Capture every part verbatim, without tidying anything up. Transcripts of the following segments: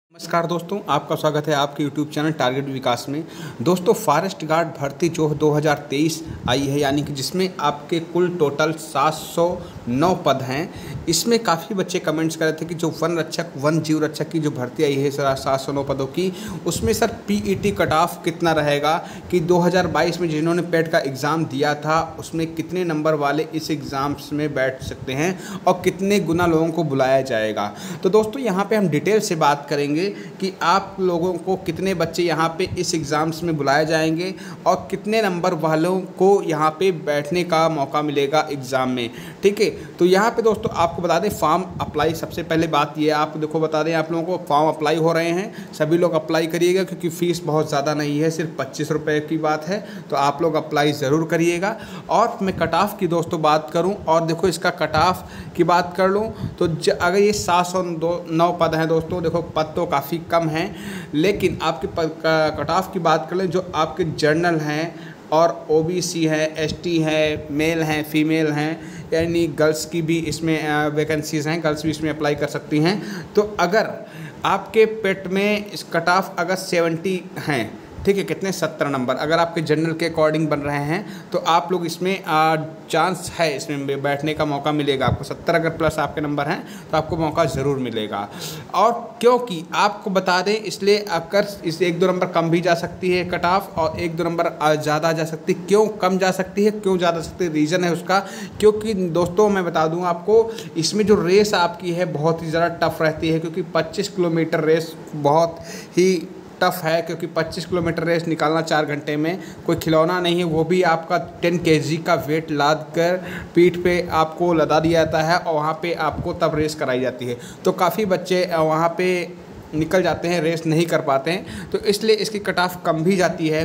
नमस्कार दोस्तों, आपका स्वागत है आपके यूट्यूब चैनल टारगेट विकास में। दोस्तों, फॉरेस्ट गार्ड भर्ती जो दो हज़ार तेईस आई है, यानी कि जिसमें आपके कुल टोटल सात सौ नौ पद हैं। इसमें काफ़ी बच्चे कमेंट्स कर रहे थे कि जो वन रक्षक वन जीव रक्षक की जो भर्ती आई है सर सात सौ नौ पदों की, उसमें सर पीईटी कट ऑफ कितना रहेगा कि दो हज़ार बाईस में जिन्होंने पेट का एग्ज़ाम दिया था उसमें कितने नंबर वाले इस एग्ज़ाम्स में बैठ सकते हैं और कितने गुना लोगों को बुलाया जाएगा। तो दोस्तों, यहाँ पर हम डिटेल से बात करेंगे कि आप लोगों को कितने बच्चे यहाँ पे इस एग्ज़ाम्स में बुलाए जाएंगे और कितने नंबर वालों को यहाँ पे बैठने का मौका मिलेगा एग्ज़ाम में। ठीक है, तो यहाँ पे दोस्तों आपको बता दें, फॉर्म अप्लाई सबसे पहले बात ये है, आप देखो बता दें आप लोगों को फॉर्म अप्लाई हो रहे हैं, सभी लोग अप्लाई करिएगा क्योंकि फ़ीस बहुत ज़्यादा नहीं है, सिर्फ पच्चीस रुपये की बात है। तो आप लोग अप्लाई ज़रूर करिएगा। और मैं कट ऑफ की दोस्तों बात करूँ और देखो इसका कट ऑफ की बात कर लूँ तो अगर ये सात सौ नौ पद हैं दोस्तों, देखो पद तो काफ़ी कम हैं, लेकिन आपके कट ऑफ की बात कर लें जो आपके जर्नल हैं और ओबीसी है, एसटी है, मेल हैं, फीमेल हैं, यानी गर्ल्स की भी इसमें वैकेंसीज़ हैं, गर्ल्स भी इसमें अप्लाई कर सकती हैं। तो अगर आपके पेट में इस कट ऑफ अगर सत्तर हैं, ठीक है, कितने सत्तर नंबर अगर आपके जनरल के अकॉर्डिंग बन रहे हैं तो आप लोग इसमें चांस है, इसमें बैठने का मौका मिलेगा आपको। सत्तर अगर प्लस आपके नंबर हैं तो आपको मौका ज़रूर मिलेगा। और क्योंकि आपको बता दें, इसलिए अगर इस एक दो नंबर कम भी जा सकती है कट ऑफ और एक दो नंबर ज़्यादा जा सकती है। क्यों कम जा सकती है, क्यों ज़्यादा सकती है, रीज़न है उसका, क्योंकि दोस्तों मैं बता दूँ आपको, इसमें जो रेस आपकी है बहुत ही ज़्यादा टफ रहती है, क्योंकि पच्चीस किलोमीटर रेस बहुत ही टफ है, क्योंकि पच्चीस किलोमीटर रेस निकालना चार घंटे में कोई खिलौना नहीं है। वो भी आपका दस केजी का वेट लाद कर पीठ पे आपको लदा दिया जाता है और वहाँ पे आपको तब रेस कराई जाती है। तो काफ़ी बच्चे वहाँ पे निकल जाते हैं, रेस नहीं कर पाते हैं, तो इसलिए इसकी कट ऑफ कम भी जाती है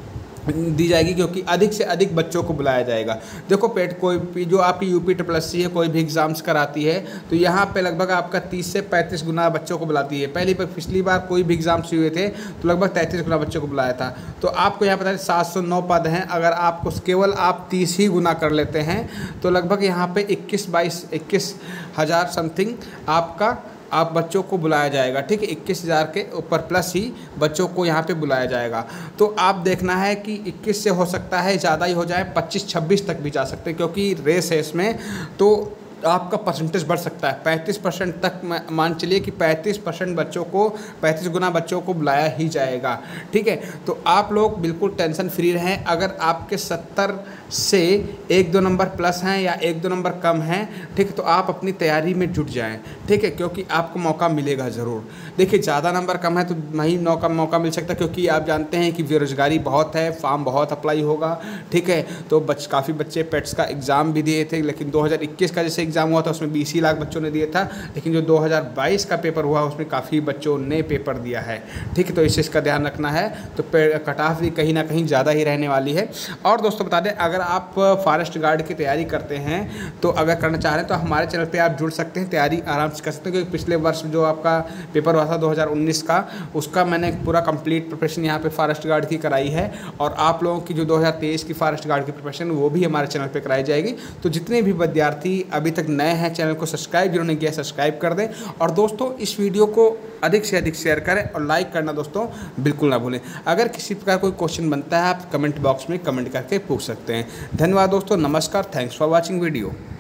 दी जाएगी, क्योंकि अधिक से अधिक बच्चों को बुलाया जाएगा। देखो पेट कोई जो आपकी यूपी ट्रिपल एस सी है, कोई भी एग्ज़ाम्स कराती है तो यहाँ पे लगभग आपका तीस से पैंतीस गुना बच्चों को बुलाती है। पहली बार पिछली बार कोई भी एग्ज़ाम्स हुए थे तो लगभग तैंतीस गुना बच्चों को बुलाया था। तो आपको यहाँ पता सात सौ नौ पद हैं, अगर आपको केवल आप तीस ही गुना कर लेते हैं तो लगभग यहाँ पर इक्कीस बाईस इक्कीस हज़ार समथिंग आपका आप बच्चों को बुलाया जाएगा। ठीक है, इक्कीस हज़ार के ऊपर प्लस ही बच्चों को यहाँ पे बुलाया जाएगा। तो आप देखना है कि इक्कीस से हो सकता है ज़्यादा ही हो जाए, पच्चीस छब्बीस तक भी जा सकते हैं, क्योंकि रेस है इसमें, तो आपका परसेंटेज बढ़ सकता है। पैंतीस परसेंट तक मान चलिए कि पैंतीस परसेंट बच्चों को, पैंतीस गुना बच्चों को बुलाया ही जाएगा। ठीक है, तो आप लोग बिल्कुल टेंशन फ्री रहें। अगर आपके सत्तर से एक दो नंबर प्लस हैं या एक दो नंबर कम हैं, ठीक है, तो आप अपनी तैयारी में जुट जाएं। ठीक है, क्योंकि आपको मौका मिलेगा ज़रूर। देखिए, ज़्यादा नंबर कम है तो नहीं मौका मौका मिल सकता, क्योंकि आप जानते हैं कि बेरोज़गारी बहुत है, फॉर्म बहुत अप्लाई होगा। ठीक है, तो बच काफ़ी बच्चे पेट्स का एग्ज़ाम भी दिए थे, लेकिन दो हज़ार इक्कीस का जैसे एग्ज़ाम हुआ था उसमें बीस ही लाख बच्चों ने दिया था, लेकिन जो दो हज़ार बाईस का पेपर हुआ उसमें काफ़ी बच्चों ने पेपर दिया है। ठीक है, तो इस चीज़ का ध्यान रखना है। तो कट ऑफ भी कहीं ना कहीं ज़्यादा ही रहने वाली है। और दोस्तों बता दें, अगर आप फॉरेस्ट गार्ड की तैयारी करते हैं तो अगर करना चाह रहे हैं तो हमारे चैनल पे आप जुड़ सकते हैं, तैयारी आराम से कर सकते हैं, क्योंकि पिछले वर्ष जो आपका पेपर हुआ था दो हज़ार उन्नीस का, उसका मैंने पूरा कंप्लीट प्रिपरेशन यहाँ पे फॉरेस्ट गार्ड की कराई है। और आप लोगों की जो दो हज़ार तेईस की फॉरेस्ट गार्ड की प्रिपरेशन वो भी हमारे चैनल पर कराई जाएगी। तो जितने भी विद्यार्थी अभी तक नए हैं, चैनल को सब्सक्राइब जिन्होंने किया सब्सक्राइब कर दें। और दोस्तों, इस वीडियो को अधिक से अधिक शेयर करें और लाइक करना दोस्तों बिल्कुल ना भूलें। अगर किसी प्रकार कोई क्वेश्चन बनता है आप कमेंट बॉक्स में कमेंट करके पूछ सकते हैं। धन्यवाद दोस्तों, नमस्कार, थैंक्स फॉर वॉचिंग वीडियो।